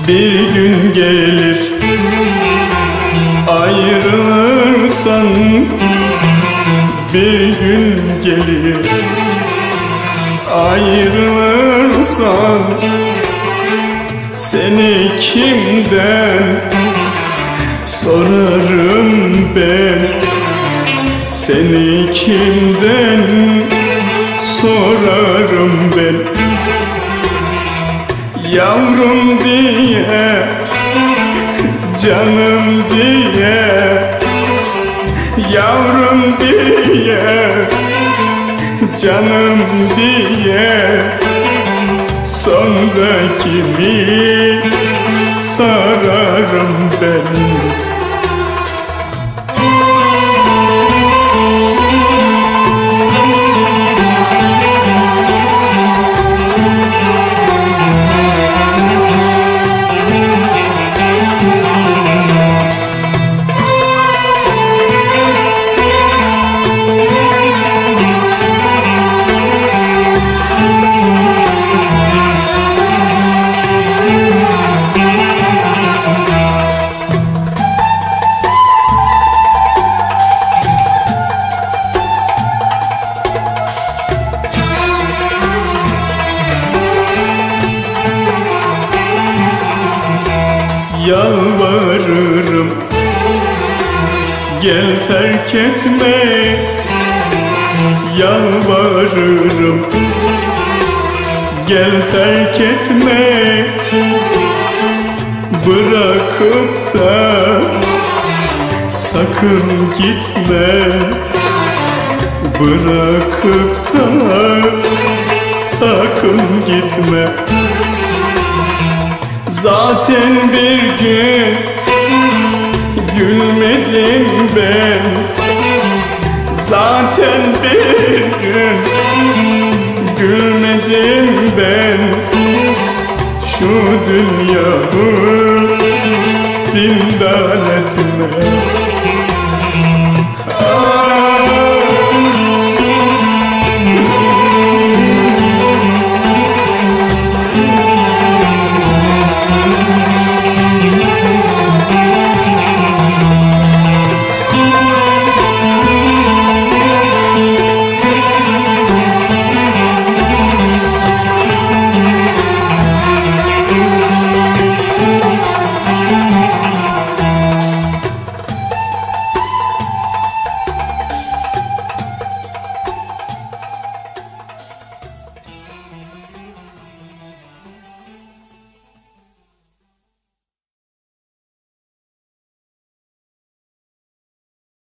Bir gün gelir ayrılırsan, bir gün gelir ayrılırsan, seni kimden sorarım ben, seni kimden sorarım ben. Yavrum diye, canım diye, yavrum diye, canım diye, sonra kimi sararım ben? Yalvarırım, gel terk etme. Yalvarırım, gel terk etme. Bırakıp da sakın gitme. Bırakıp da sakın gitme. Zaten bir gün gülmedim ben, zaten bir gün gülmedim ben. Şu dünyamı zindan